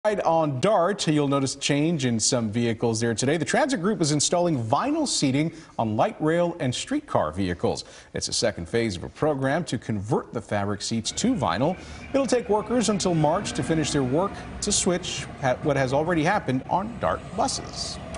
On DART, you'll notice change in some vehicles there today. The transit group is installing vinyl seating on light rail and streetcar vehicles. It's a second phase of a program to convert the fabric seats to vinyl. It'll take workers until March to finish their work to switch what has already happened on DART buses.